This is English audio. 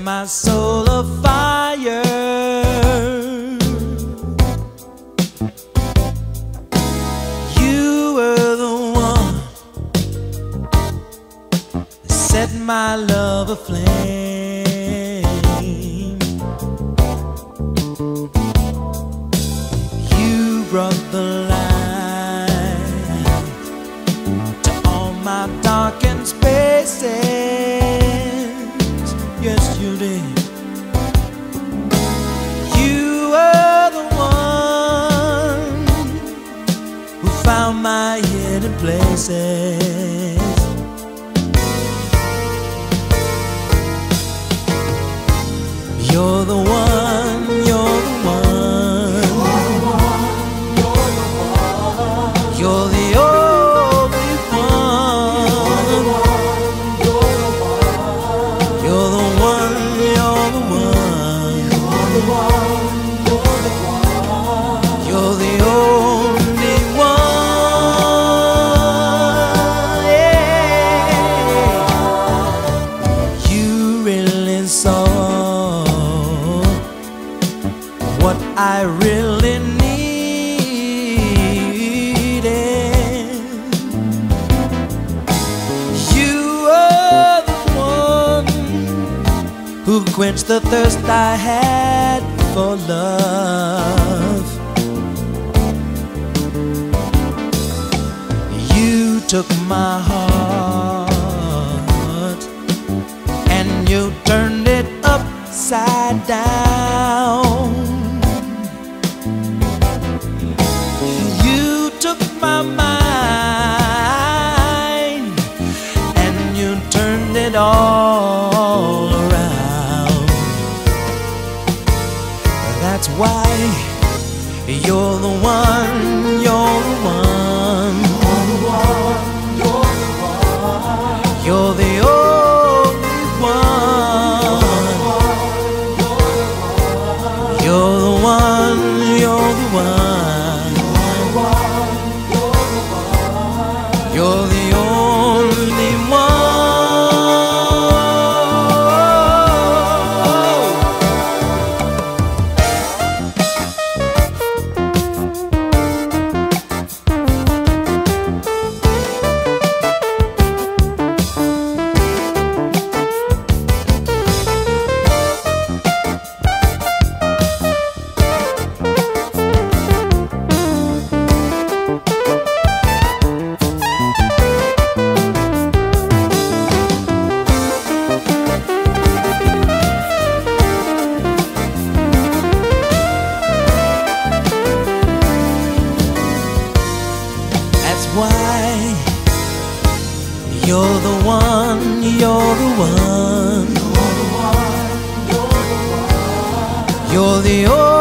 my soul afire. You were the one that set my love aflame. You brought the light to all my darkened spaces. Yes, you did. You were the one who found my hidden places. You're the one, you're the one, you're the only one. You're the one, you're the one, you're the only one. Yeah. You really saw what I really needed. You are the one who quenched the thirst I had for love. You took my heart and you turned it upside down. You took my mind and you turned it all around. That's why you're the one, you're the one, you're the only one. You're the one, you're the one, you're the only one. Why you're the one, you're the one, you're the only